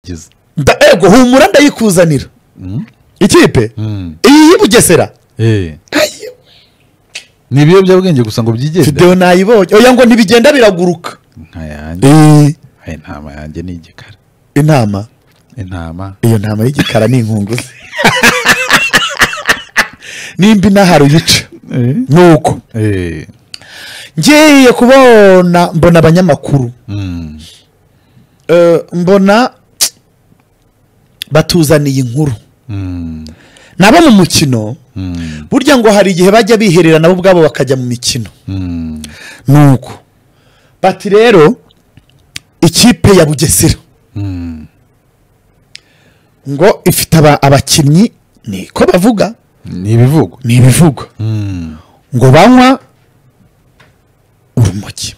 ego humura ndayikuzanira ikipe iyi Bugesera ni ibiyobyabwenge gusa ngo byigende video nayibonye oya ngo ntibigenda biraguruka nkayanjye intama yanjye ni igikara intama iyo ntama y'igikara ni inkunguzi nimbi naharu yica nuko ngiye kubona mbona abanyamakuru mbona batuzaniye inkuru nabo mu mukino burya ngo hari igihe bajya biherera nabo ubwabo bakajya mu mikino nuko bati rero ikipe ya Bugesera ngo ifite abakinnyi niko bavuga ni ibivugo ngo banywa urumogi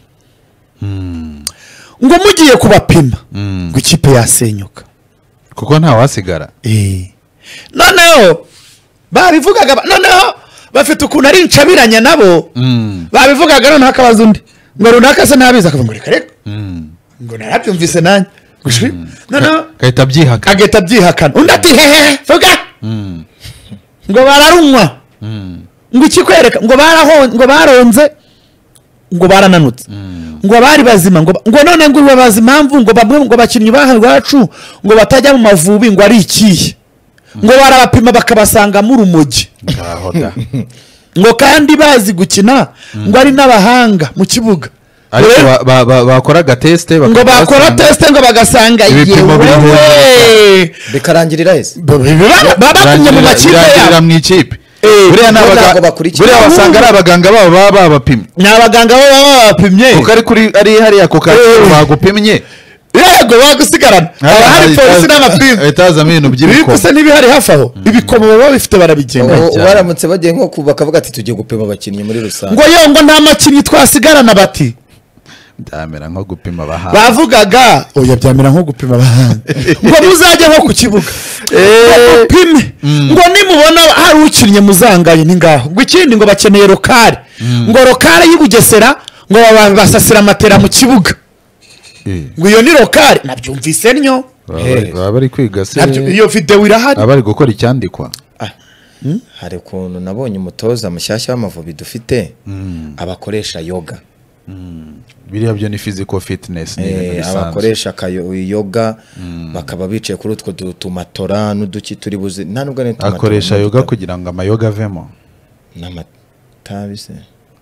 ngo mugiye kubapima ngo ikipe yasenyuka kuko nta wasigara noneho babivugaga noneho bafite ukuntu ari incabiranya nabo babivugaga noneho akabaza undi ngo runaka se nabizi akavuga ngo reka ngo narabyumvise nanjye noneho agahita abyihakana undi ati hehe vuga ngo bararunywa ngo ikikwereka ngo baronze ngo barananutse ngo bari bazima ngo none ngo babaza impamvu ngo bamwe ngo bakinnyi bahanwe bacu ngo batajya mu Mavubi ngo ari ikihe ngo barabapima bakabasanga mu rumogi ngo kandi bazi gukina ngo ari n'abahanga mu kibuga ariko bakoraga test ngo bakora test ngo bagasanga yewe bikarangirira ese babakunye mu makipe buriya basanga ari abaganga babo baba babapimye ni abaganga babo baba babapimye kuko ari hariya ako kaciro bagupimye yego bagusigarana hari polisi n'amapimwe etazamo ibintu by'ibikomo bise n'ibihari hafi aho ibikomo baba bifite barabigenda baramutse bagiye nko bakavuga ati tugiye gupima abakinnyi muri rusange ngo ngo nta makinnyi twasigarana bati byamera nko gupima abahanga bavugaga oya byamera nko gupima abahanga ngo muzajye nko ku kibuga gupime ngo nimubona hari ukinnye muzangaye ni ngaho ngo ikindi ngo bakeneye rokare ngo rokare y'Ibugesera ngo basasira amatera mu kibuga ngo iyo ni rokare nabyumvise nyo baba bari kwiga se iyo video irahari abari gukora icyandikwa hari ukuntu nabonye umutoza mushyashya w'Amavubi dufite abakoresha yoga biriya byo ni physical fitness abakoresha yoga bakaba bicaye kuri utwo tumatora n'uduki turi buze nta nubwo ne tumatora akoresha yoga kugira ngo amayoga avemo n'amatabi se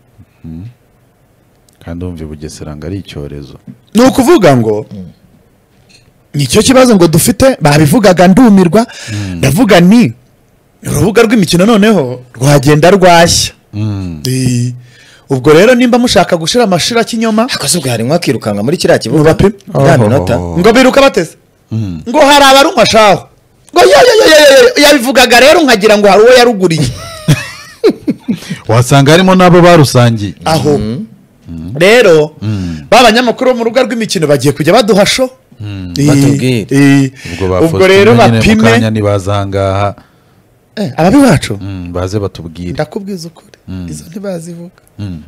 kandi umva Bugesera ngo ari icyorezo ni ukuvuga ngo nicyo kibazo ngo dufite babivugaga ndumirwa ndavuga ni urubuga rw'imikino noneho rwagenda rwashya ubwo rero nimba mushaka gushira amashira kinyoma akazubwo hari mwakirukanga muri kiriya kibuga minota ngo biruka bateze ngo hari abarunywa shaho ngo yabivugaga rero nkagira ngo hari uwo yaruguriye wasanga harimo nabo barusangiye aho rero babanyamakuru mu rubuga rw'imikino bagiye kujya baduhasho batubwire ubwo rero bapime nibazangaha ababi bacu baze batubwire ndakubwiza ukuri izo ntibazivuga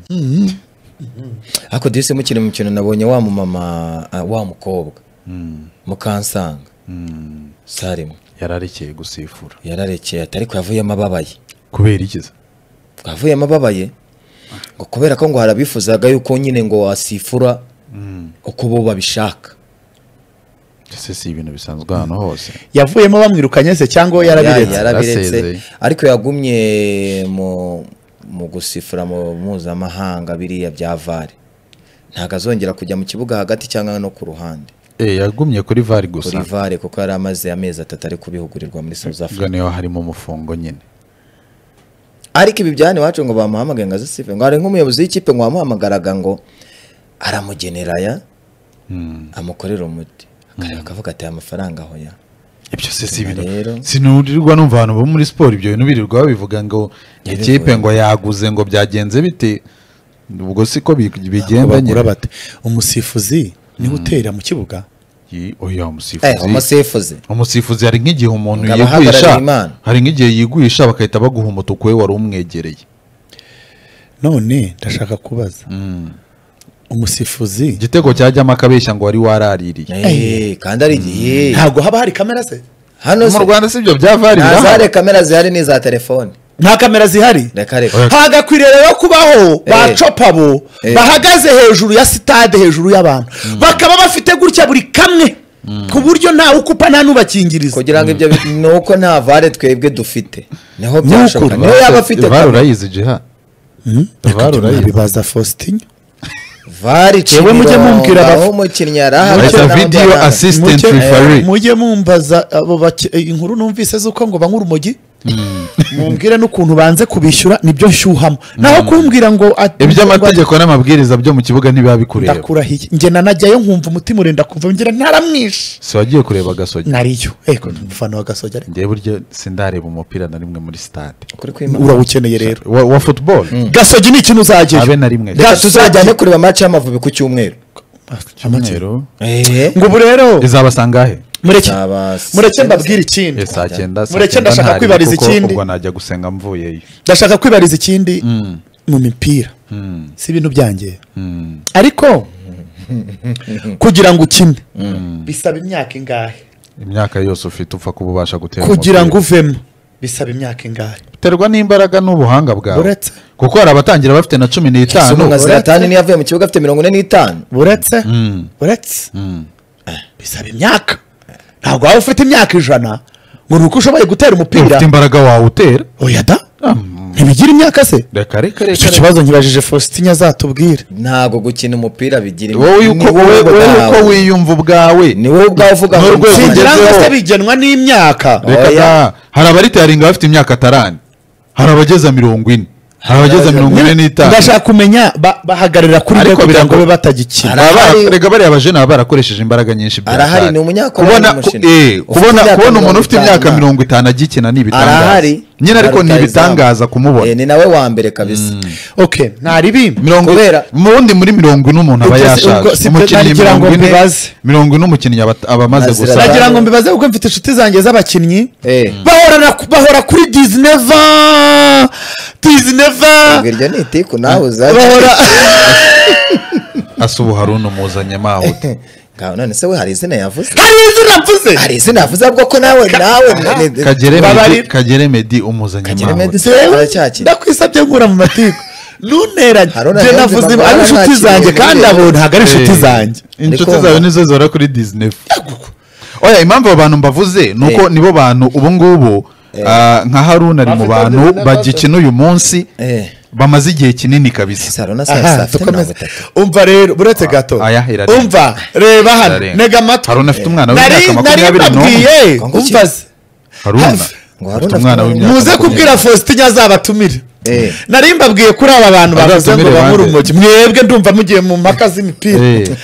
ako dise mukire mu kintu nabonye wa mama wa mukobwa mukansanga Sarimo yararekeye gusifura yararekeye atari ko yavuyemo ababaye kubera ikiza twavuyemo ababaye ngo kubera ko ngo harabifuzaga yuko nyine ngo wasifura uko bo babishaka si ibintu bisanzwe hano hose yavuyemo bamwirukanye se cyangwa yarabiretse ariko yagumye mu gusifura mu mpuzamahanga biriya bya VAR ntago azongera kujya mu kibuga hagati cyangwa no ku ruhande yagumye kuri VAR gusa kuri VAR kuko yari amaze amezi 3 ari kubihugurirwa muri South Africa niyo harimo umufungo nyine ariko ibi byane wacu ngo bamuhamagaye ngo azisife ngo ari nk'umuyobozi w'ikipe ngo bamuhamagaraga ngo aramugenera amukorera umuti akavuga ati amafaranga aho ya ibyo se ibintu sinurirwa numva abantu bo muri sport ibyo bintu birirwa bivuga ngo ikipe ngo yaguze ngo byagenze bite ubwo siko bigenda nyine bate umusifuzi ni utera mu kibuga oya umusifuzi hari nk'igihe umuntu yiguisha hari nk'igihe yiguisha bakahita baguha umutuku we wari umwegereye none ndashaka kubaza umusifuzi igitego cyajyamo akabeshya ngo wari waraririye kandi ari igihe ntabwo haba hari kamera se hano mu Rwanda sibyo byavarira zare kamera zihari ni za telefone nta kamera zihari reka hagakwiriye rero kubaho bacopabo bahagaze hejuru ya sitade hejuru y'abantu bakaba bafite gutya buri kamwe ku buryo nta ukupa nta n'ubakingiriza kugira ngo ibyo nuko nta vare twebwe dufite niho byashoboka niyo yaba afite vare urayizi jiha vare urayizi bibaza Faustin vare yewe mujye mumbwira aho umukinnyi arahaga video assistant referee mujye mumbaza abo inkuru numvise zuko ngo banyura urumogi mumbwire n'ukuntu banze kubishyura nibyo nshyuhamo naho kumbwira ngo iby'amategeko n'amabwiriza byo mu kibuga ntibabikureba ndakurahiye njye nanajyayo nkumva umutima urenda kuva ngira ntaramwishe si wagiye kureba Gasogi nariyo umufana wa Gasogi ariko ngiye buryo sindareba umupira na rimwe muri stade urawukeneye rero wa football Gasogi ni ikintu uzajyayo abe na rimwe tuzajyane kureba match y'Amavubi ku cyumweru ngo ubu rero izabasangahe mureke mbabwire ikindi mureke ndashaka kwibariza ikindi ubwo najya gusenga mvuyeyo ndashaka kwibariza ikindi mu mipira si ibintu byanjye ariko kugira ngo ukine bisaba imyaka ingahe imyaka yose ufite upfa kuba ubasha gutera kugira ngo uvemo bisaba imyaka ingahe biterwa n'imbaraga n'ubuhanga bwawe kuko hari abatangira bafite na 15 Zlatan niyo yavuye mu kibuga afite 45 buretse bisaba imyaka ntabwo waba ufite imyaka 100 ngo nuko ushoboye gutera umupira ufite imbaraga wawe utera oya da ntibigira imyaka se reka icyo kibazo nkibajije Faustin azatubwira ntago gukina umupira bigira wowe uko wiyumva ubwawe ni wowe ubwawe uvuga ngo singira se bigenwa n'imyaka reka hari abaritaringa bafite imyaka atarani hari abageza 40 hari abageza 45 ndashaka kumenya bahagarira kuri byo kugira ngo be batagikina rega bari abajene barakoresheje imbaraga nyinshi bya arahari ni umunyakora kubona umuntu ufite imyaka 50 agikina ni bitangaza nyine ariko ni bitangaza kumubona ni nawe wa mbere kabisa okay ntari bimwe 40 mundi muri 40 umuntu aba yashaje umukinnyi 40 n'umukinnyi aba amaze gusa nagira ngo mbibaze uko mfite inshuti zanjye z'abakinnyi bahora kuri Disney iryo ni itiku nawe uzaje bahora asubu Haruna muzanye mahute ngaho none se we hari izina yavuze hari izina yavuze bwo ko nawe Kagere Medi umuzanye mahute ndakwisabye ngura mu matiko nunteranye je navuze ari inshuti zanjye kandi abo ntago ari inshuti zanjye inshuti zawe nizo zora kuri Disney oya impamvu abantu mbavuze nuko nibo bantu ubu ngubu nka Haruna ari mu bantu bagikina uyu munsi bamaze igihe kinini kabisa umva rero buretse gato umva reba hano nega matwi Haruna afite umwana w'imyaka 21 umva Haruna muze kubwira Faustin azabatumire nari mbabwiye kuri aba bantu bavuze ngo bamuri urumogi mwebwe ndumva mugiye mu mpaka z'imipira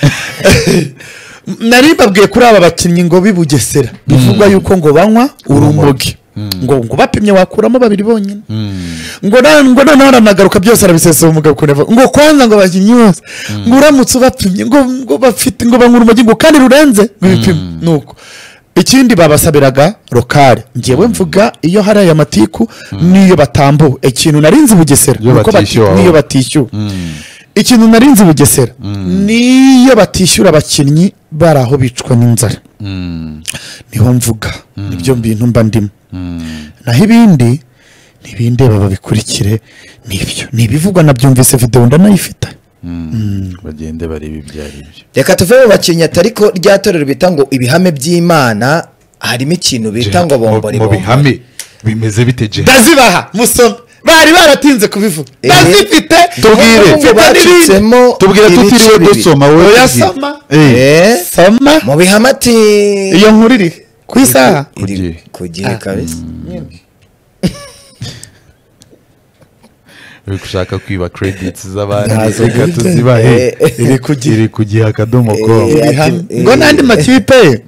nari mbabwiye kuri aba bakinnyi ngo bibugesera bivugwa yuko ngo banywa urumogi ngo bapimye wakuramo babiri bonyine ngo none aranagaruka byose arabisesa umugabo kuneva ngo kwanza ngo bakinnyi bose ngo uramutse ubapimye ngo bafite ngo banywa urumogi ngo kandi rurenze ngo ibipimo nuko ikindi babasabiraga lokale ngewe mvuga iyo hari aya matiku niyo batambu ikintu narinzi Bugesera nuko niyo batishyura ikintu narinzi Bugesera niyo batishyura abakinnyi baraho bicwa n'inzara niho mvuga nibyo bintu mba ndimo naho ibindi nibindeba babikurikire nibyo nibivugwa nabyumvise video ndanayifita bagende bareba ibyari byo reka tuve mu bakinnyi atariko ryatorero bita ngo ibihame by'Imana harimo ikintu bita ngo bombori mu bihame bimeze biteje ndazibaha musome bari baratinze kubivuga ndazifite tubwire tutiriwe dusoma wowe yasoma soma mu bihame ati iyo nkuriri ku isaha kugiye kabisa uri gushaka kwiba credits z'abandi reka tuzibahe iri kugiha akadomo.com ngo nandi makipe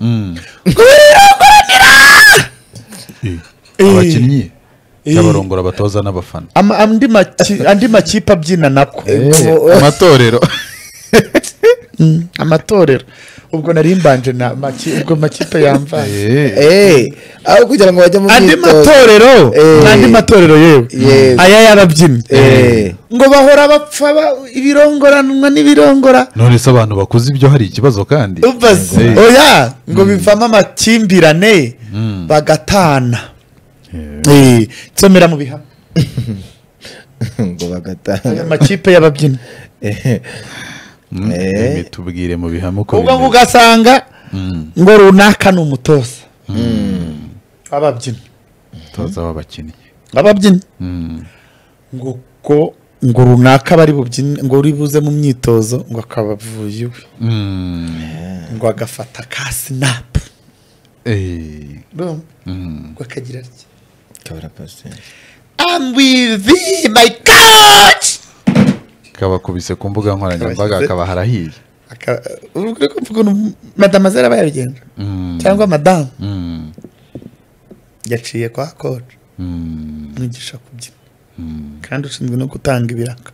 abakinnyi cy'abarongora batoza n'abafana andi makipe abyina nako amatorero amatorero ubwo nari mbanje ubwo makipe yamvaye aho kugira ngo bajye mu andi matorero yewe aya y'ababyinnyi ngo bahora bapfa ibirongoranwa n'ibirongora none se abantu bakuze ibyo hari ikibazo kandi oya ngo bivamo amakimbirane bagatana nsomera mu bihamo ngo bagatana amakipe y'ababyinnyi tubwire mu bihamo ko ubwo ugasanga ngo runaka ni umutoza ababyinnyi umutoza w'abakinnyi ababyinnyi ngo runaka bari bubyine ngo uri buze mu myitozo ngo akabavuye iwe ngo agafata ka sinapu ngo akagira ati I'm with thee my coach kabakubise ku mbuga nkoranyambaga akaba harahiye uri kuvuga madame Bazira bayabigenza cyangwa madame yaciye kwa coach mwigisha kubyina kandi ushinzwe no gutanga ibiraka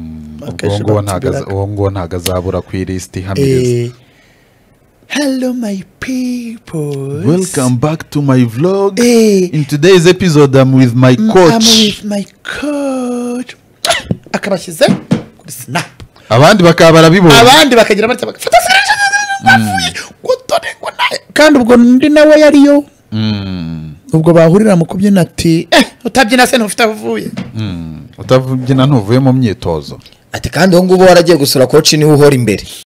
uwo ngo ntago azabura ku ilisiti hameze. Hello my people, welcome back to my vlog. In today's episode I'm with my coach. Akabashyize kuri snap abandi bakaba barabibona abandi bakagira batya bagafata kandi ubwo ndi nawe yariyo ubwo bahurira mu kubyina ati utabyina se ntufite avuye utabyina ntuvuye mu myitozo ati kandi uwo ngubo waragiye gusura coach niwe uhora imbere